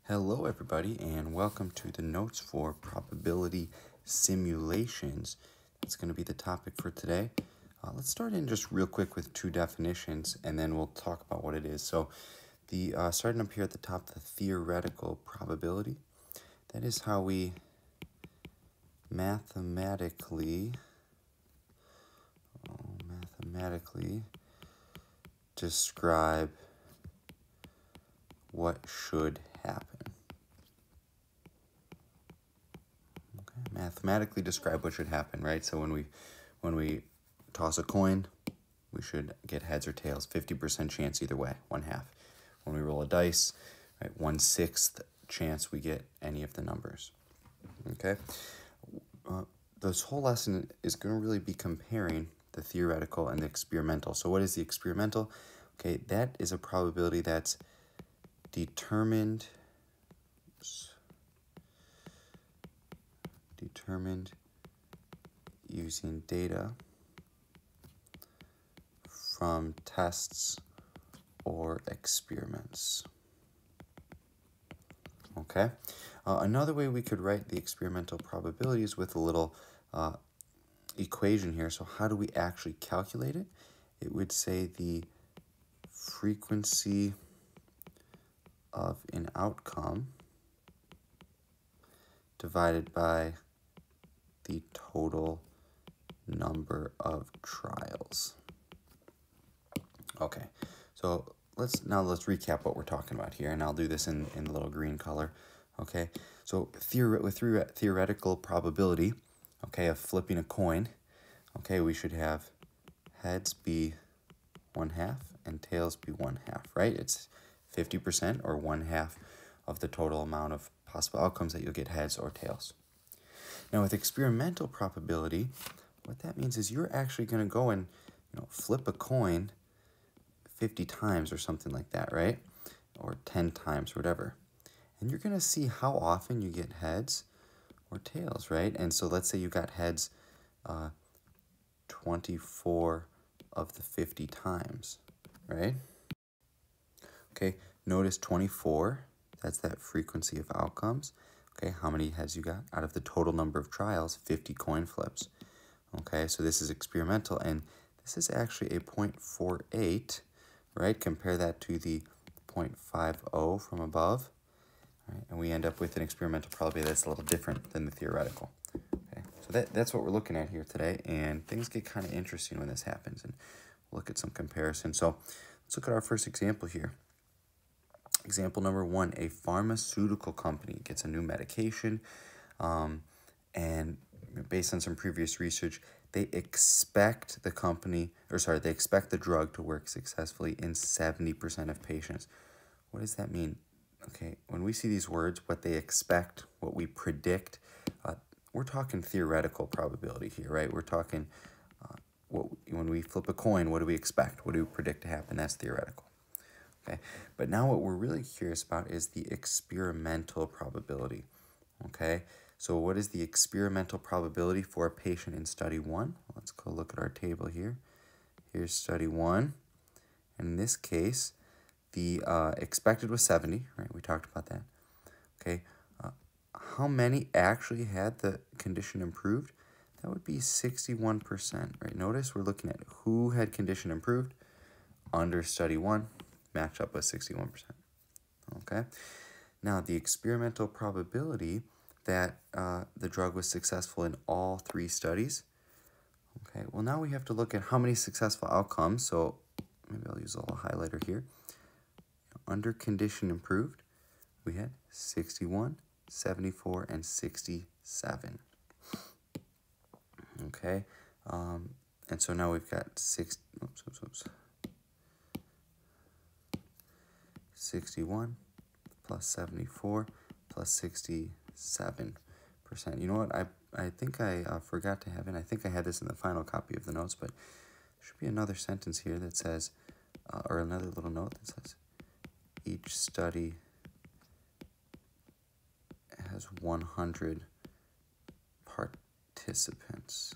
Hello everybody and welcome to the notes for probability simulations. That's going to be the topic for today. Let's start in just real quick with two definitions and then we'll talk about what it is. So the starting up here at the top, the theoretical probability. That is how we mathematically describe what should happen. Mathematically describe what should happen, right? So when we toss a coin, we should get heads or tails. 50% chance either way, 1/2. When we roll a dice, right, 1/6 chance we get any of the numbers. Okay, this whole lesson is going to really be comparing the theoretical and the experimental. So what is the experimental? Okay, that is a probability that's determined using data from tests or experiments. Okay, another way we could write the experimental probability is with a little equation here. So how do we actually calculate it? It would say the frequency of an outcome divided by the total number of trials. Okay, so let's recap what we're talking about here, and I'll do this in the little green color. Okay, so with theoretical probability, okay, of flipping a coin, okay, we should have heads be 1/2 and tails be 1/2, right? It's 50% or 1/2 of the total amount of possible outcomes that you'll get heads or tails. Now with experimental probability, what that means is you're actually going to go and flip a coin 50 times or something like that, right? Or 10 times, whatever. And you're going to see how often you get heads or tails, right? And so let's say you got heads 24 of the 50 times, right? Okay, notice 24, that's that frequency of outcomes. Okay, how many heads you got? Out of the total number of trials, 50 coin flips. Okay, so this is experimental, and this is actually a 0.48, right? Compare that to the 0.50 from above, right? And we end up with an experimental probability that's a little different than the theoretical. Okay, so that's what we're looking at here today, and things get kind of interesting when this happens, and we'll look at some comparisons. So let's look at our first example here. Example number 1, a pharmaceutical company gets a new medication, and based on some previous research, they expect the drug to work successfully in 70% of patients. What does that mean? Okay, when we see these words, what they expect, what we predict, we're talking theoretical probability here, right? We're talking when we flip a coin, what do we expect? What do we predict to happen? That's theoretical. Okay, but now what we're really curious about is the experimental probability. Okay, so what is the experimental probability for a patient in study 1? Let's go look at our table here. Here's study 1. And in this case, the expected was 70, right? We talked about that. Okay, how many actually had the condition improved? That would be 61%, right? Notice we're looking at who had condition improved under study 1. Match up with 61%. Okay, now the experimental probability that the drug was successful in all 3 studies. Okay, well now we have to look at how many successful outcomes. So maybe I'll use a little highlighter here. Under condition improved, we had 61, 74, and 67. Okay, and so now we've got 61 plus 74 plus 67%. You know what? I think I forgot to have it. I think I had this in the final copy of the notes, but there should be another sentence here that says, or another little note that says, each study has 100 participants.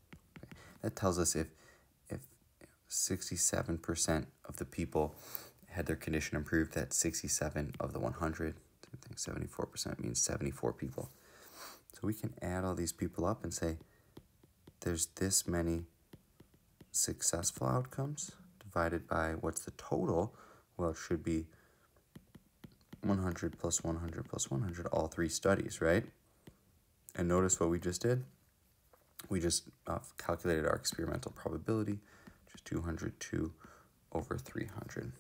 That tells us if 67% of the people had their condition improved. That's 67 of the 100. I think 74% means 74 people. So we can add all these people up and say there's this many successful outcomes divided by what's the total. Well, it should be 100 plus 100 plus 100, all three studies, right? And notice what we just did. We just calculated our experimental probability, which is 202 over 300.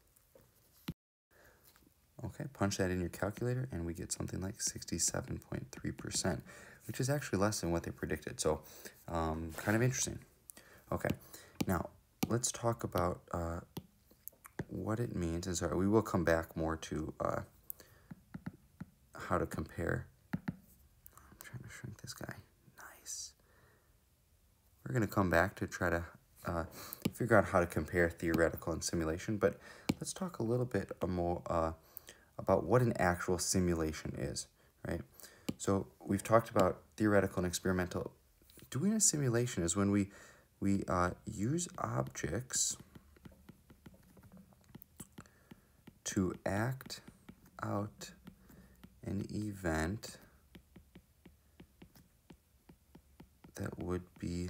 Okay, punch that in your calculator, and we get something like 67.3%, which is actually less than what they predicted. So, kind of interesting. Okay, now let's talk about what it means. And sorry, we will come back more to how to compare. I'm trying to shrink this guy. Nice. We're going to come back to try to figure out how to compare theoretical and simulation, but let's talk a little bit more about what an actual simulation is, right? So we've talked about theoretical and experimental. Doing a simulation is when we use objects to act out an event that would be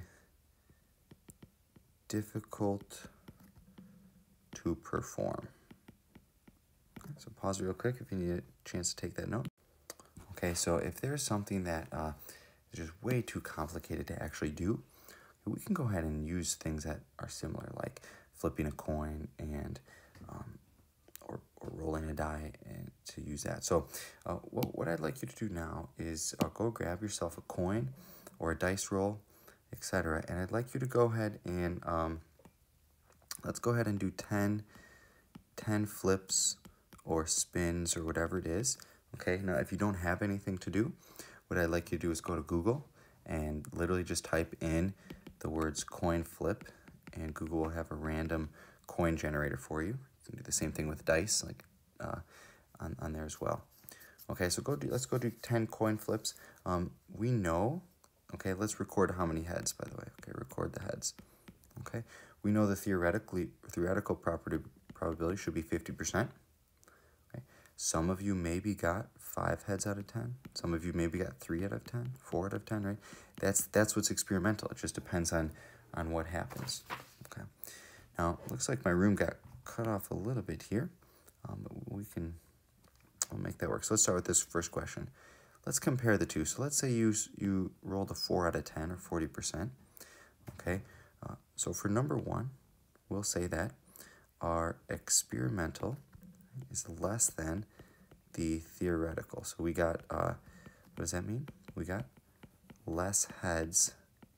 difficult to perform. So pause real quick if you need a chance to take that note. Okay, so if there's something that is just way too complicated to actually do, we can go ahead and use things that are similar, like flipping a coin and or rolling a die, and to use that. So what I'd like you to do now is go grab yourself a coin or a dice roll, etc. And I'd like you to go ahead and let's go ahead and do 10 flips or spins or whatever it is. Okay, now if you don't have anything to do, what I'd like you to do is go to Google and literally just type in the words coin flip, and Google will have a random coin generator for you. You can do the same thing with dice, like on there as well. Okay, so let's go do 10 coin flips. We know, okay, let's record how many heads, by the way. Okay, record the heads. Okay, we know the theoretical probability should be 50%. Okay, some of you maybe got 5 heads out of 10. Some of you maybe got 3 out of 10, 4 out of 10, right? That's what's experimental. It just depends on what happens. Okay, now looks like my room got cut off a little bit here, but we'll make that work. So let's start with this first question. Let's compare the two. So let's say you rolled a 4 out of 10 or 40%. Okay, so for number 1, we'll say that our experimental is less than the theoretical. So we got, what does that mean? We got less heads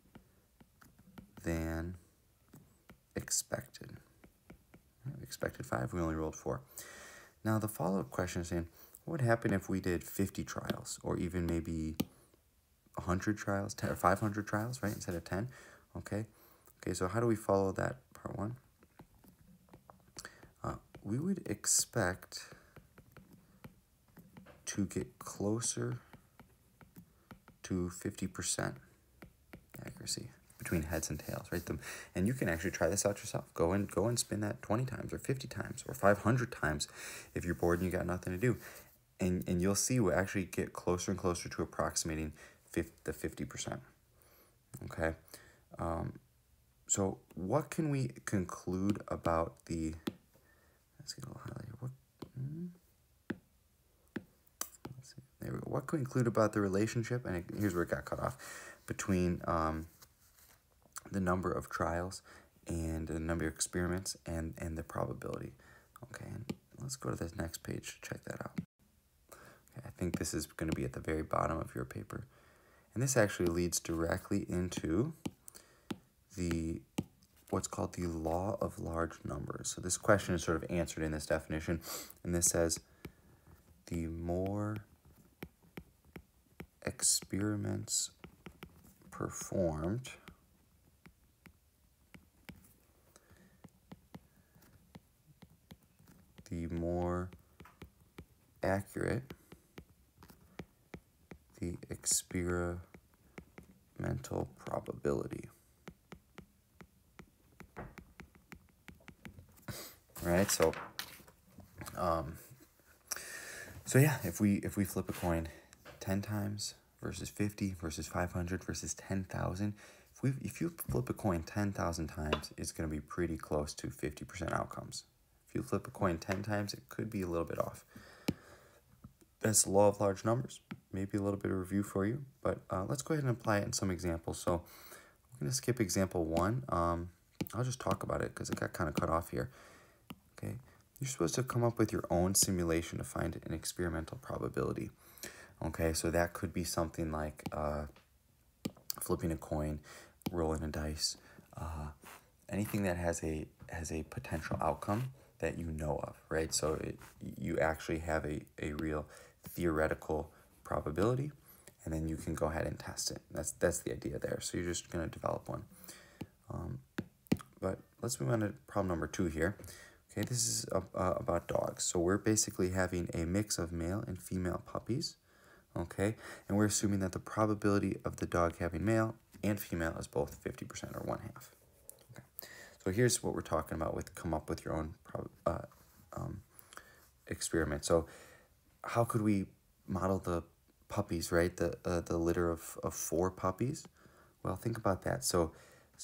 than expected. We expected 5, we only rolled 4. Now the follow-up question is saying, what would happen if we did 50 trials, or even maybe 100 trials, 10 or 500 trials, right, instead of 10? Okay, so how do we follow that part 1? We would expect to get closer to 50% accuracy between heads and tails, right? And you can actually try this out yourself. Go and spin that 20 times or 50 times or 500 times if you're bored and you got nothing to do. And you'll see we'll actually get closer and closer to approximating the 50%. Okay? So what can we conclude about the... Let's get a little highlight here. Let's see. There we go. What can we conclude about the relationship? And here's where it got cut off. Between the number of trials and the number of experiments and the probability. Okay, and let's go to this next page to check that out. Okay, I think this is going to be at the very bottom of your paper. And this actually leads directly into what's called the law of large numbers. So this question is sort of answered in this definition, and this says the more experiments performed, the more accurate the experimental probability. Right, so So yeah, if we flip a coin 10 times versus 50 versus 500 versus 10,000, if you flip a coin 10,000 times, it's going to be pretty close to 50% outcomes. If you flip a coin 10 times, it could be a little bit off. That's the law of large numbers. Maybe a little bit of review for you, but let's go ahead and apply it in some examples. So we're going to skip example 1. I'll just talk about it because it got kind of cut off here. Okay, you're supposed to come up with your own simulation to find an experimental probability. Okay, so that could be something like flipping a coin, rolling a dice, anything that has a potential outcome that you know of, right? So you actually have a real theoretical probability, and then you can go ahead and test it. That's the idea there. So you're just going to develop one. But let's move on to problem number 2 here. Okay, this is about dogs. So we're basically having a mix of male and female puppies. Okay, and we're assuming that the probability of the dog having male and female is both 50% or 1/2. Okay, so here's what we're talking about with come up with your own experiment. So how could we model the puppies, right? The litter of 4 puppies. Well, think about that. So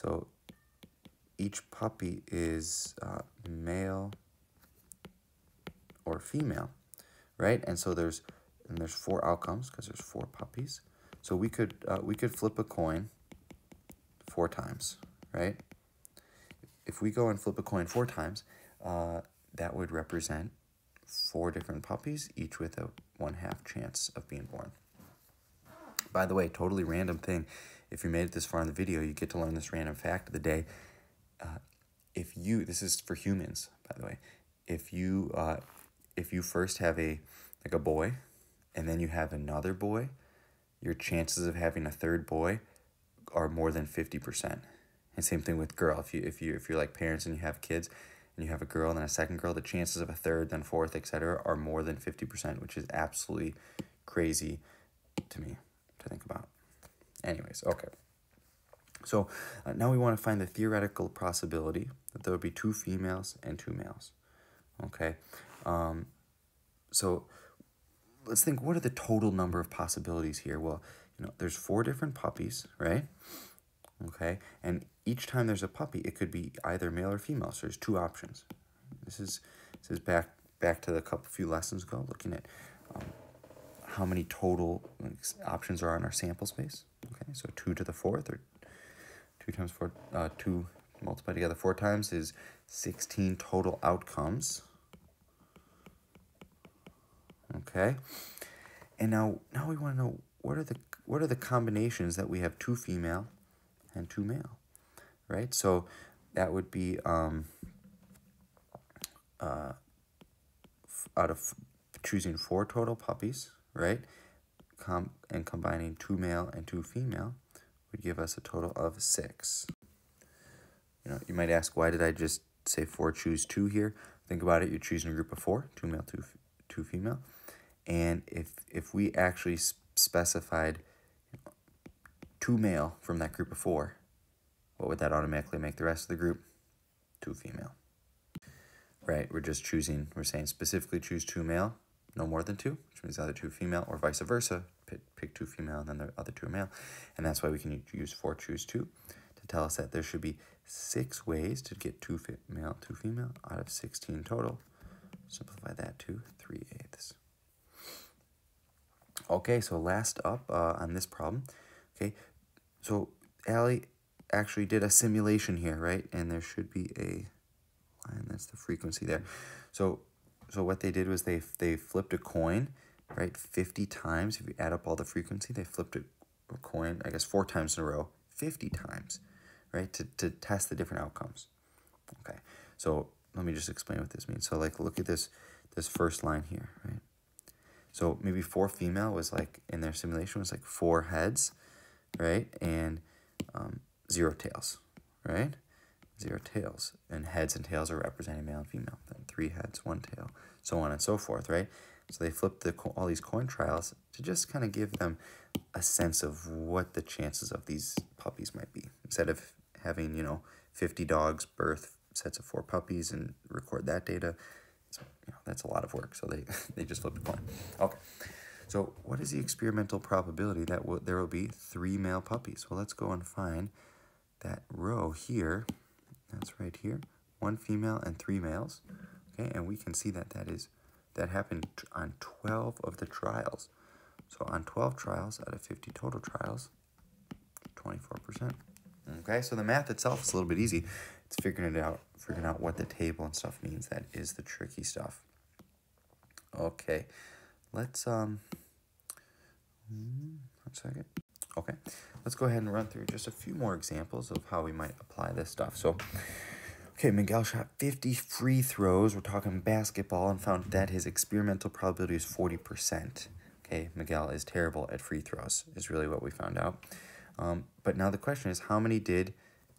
each puppy is male or female, right? And so there's 4 outcomes because there's 4 puppies. So we could flip a coin 4 times, right? If we go and flip a coin 4 times, that would represent 4 different puppies, each with a 1/2 chance of being born. By the way, totally random thing. If you made it this far in the video, you get to learn this random fact of the day. This is for humans, by the way. If you first have a boy, and then you have another boy, your chances of having a third boy are more than 50%. And same thing with girl. If you're like parents and you have kids, and you have a girl and then a second girl, the chances of a third, then fourth, etc., are more than 50%, which is absolutely crazy to me to think about. Anyways, okay. So now we want to find the theoretical possibility that there would be 2 females and 2 males. Okay. So let's think, what are the total number of possibilities here? Well, there's 4 different puppies, right? Okay. And each time there's a puppy, it could be either male or female. So there's 2 options. This is back to the few lessons ago, looking at how many total options are in our sample space. Okay. So 2 to the 4th, or 2 times 4, 2 multiplied together 4 times is 16 total outcomes. Okay, and now we want to know what are the combinations that we have 2 female and 2 male, right? So that would be out of choosing 4 total puppies, right? And combining 2 male and 2 female would give us a total of 6. You might ask, why did I just say 4, choose 2 here? Think about it. You're choosing a group of 4, 2 male, 2 female. And if we actually specified 2 male from that group of 4, what would that automatically make the rest of the group? 2 female. Right, we're saying specifically choose 2 male, no more than 2, which means either 2 female or vice versa. Pick 2 female and then the other 2 male. And that's why we can use 4, choose 2 to tell us that there should be 6 ways to get 2 male, 2 female out of 16 total. Simplify that to 3/8. Okay, so last up on this problem, okay, so Allie actually did a simulation here, right? And there should be a line, that's the frequency there. So what they did was they flipped a coin, right, 50 times. If you add up all the frequency, they flipped a coin, I guess 4 times in a row, 50 times, right, to test the different outcomes. Okay, so let me just explain what this means. So look at this first line here, right? So maybe 4 female was in their simulation was 4 heads, right? And 0 tails, right? 0 tails. And heads and tails are representing male and female. Then 3 heads, 1 tail, so on and so forth, right? So they flipped all these coin trials to just kind of give them a sense of what the chances of these puppies might be. Instead of having, 50 dogs birth sets of 4 puppies and record that data, so that's a lot of work. So they just flipped a coin. Okay. So what is the experimental probability that there will be 3 male puppies? Well, let's go and find that row here. That's right here. 1 female and 3 males. Okay, and we can see that that happened on 12 of the trials. So on 12 trials out of 50 total trials, 24%. Okay, so the math itself is a little bit easy. It's figuring out what the table and stuff means. That is the tricky stuff. Okay, let's one second. Okay, let's go ahead and run through just a few more examples of how we might apply this stuff. So, okay, Miguel shot 50 free throws. We're talking basketball, and found that his experimental probability is 40%. Okay, Miguel is terrible at free throws, is really what we found out. But now the question is, how many did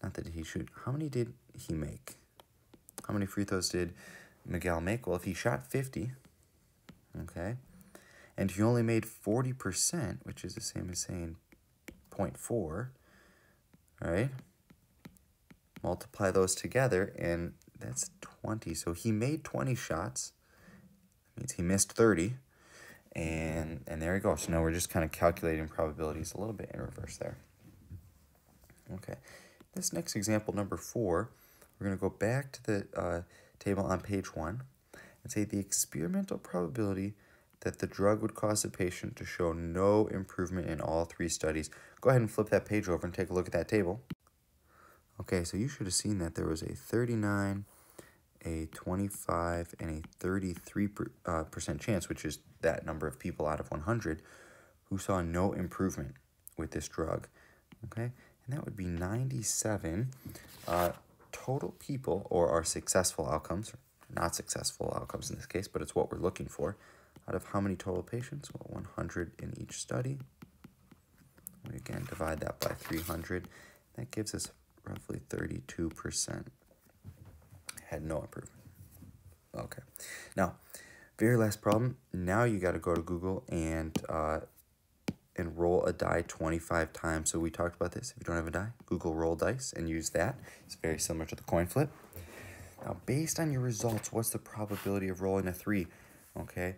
he make? How many free throws did Miguel make? Well, if he shot 50, okay, and he only made 40%, which is the same as saying 0.4, right? Multiply those together, and that's 20. So he made 20 shots. That means he missed 30. And there we go. So now we're just kind of calculating probabilities a little bit in reverse there. Okay. This next example, number 4, we're going to go back to the table on page 1 and say the experimental probability that the drug would cause the patient to show no improvement in all 3 studies. Go ahead and flip that page over and take a look at that table. Okay, so you should have seen that there was a 39, a 25, and a 33% chance, which is that number of people out of 100, who saw no improvement with this drug. Okay, and that would be 97 total people, or our successful outcomes, or not successful outcomes in this case, but it's what we're looking for, out of how many total patients? Well, 100 in each study. We again divide that by 300. That gives us roughly 32% had no improvement. Okay, now, very last problem. Now you got to go to Google and roll a die 25 times. So we talked about this. If you don't have a die, Google roll dice and use that. It's very similar to the coin flip. Now, based on your results, what's the probability of rolling a 3? Okay,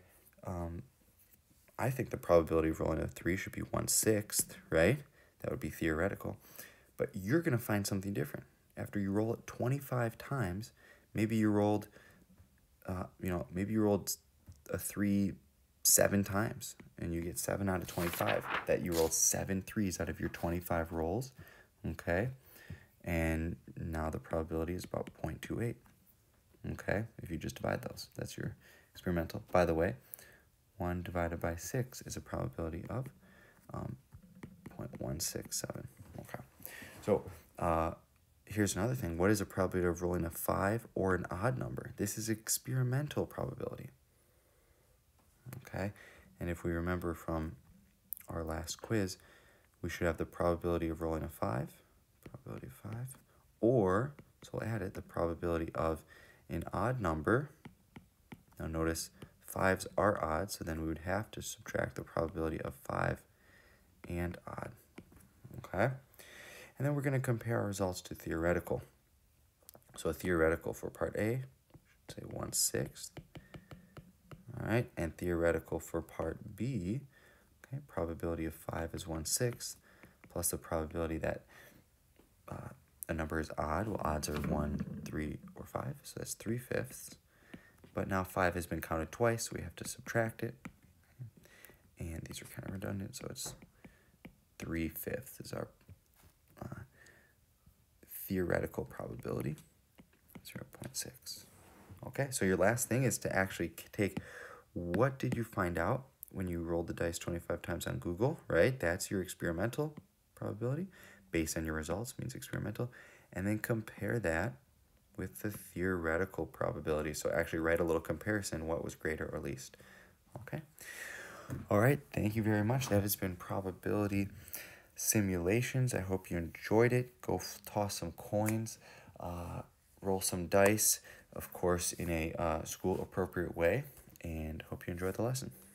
I think the probability of rolling a 3 should be 1/6, right? That would be theoretical. But you're going to find something different. After you roll it 25 times, maybe you rolled, maybe you rolled a 3 7 times, and you get 7 out of 25. That you rolled 7 3s out of your 25 rolls, okay? And now the probability is about 0.28, okay? If you just divide those, that's your experimental. By the way, 1 divided by 6 is a probability of 0.167, okay? So here's another thing. What is the probability of rolling a 5 or an odd number? This is experimental probability. Okay, and if we remember from our last quiz, we should have the probability of rolling a 5, or, so we'll add it, the probability of an odd number. Now notice 5s are odd, so then we would have to subtract the probability of 5 and odd. Okay, and then we're going to compare our results to theoretical. So theoretical for part A, should say 1/6. All right, and theoretical for part B, okay, probability of 5 is 1/6, plus the probability that a number is odd. Well, odds are 1, 3, or 5, so that's 3/5. But now 5 has been counted twice, so we have to subtract it. And these are kind of redundant, so it's 3/5 is our theoretical probability, 0.6. Okay, so your last thing is to actually take what did you find out when you rolled the dice 25 times on Google, right? That's your experimental probability based on your results, means experimental. And then compare that with the theoretical probability. So actually write a little comparison, what was greater or least. Okay. All right, thank you very much. That has been probability simulations. I hope you enjoyed it. Go toss some coins, roll some dice, of course, in a school-appropriate way, and hope you enjoyed the lesson.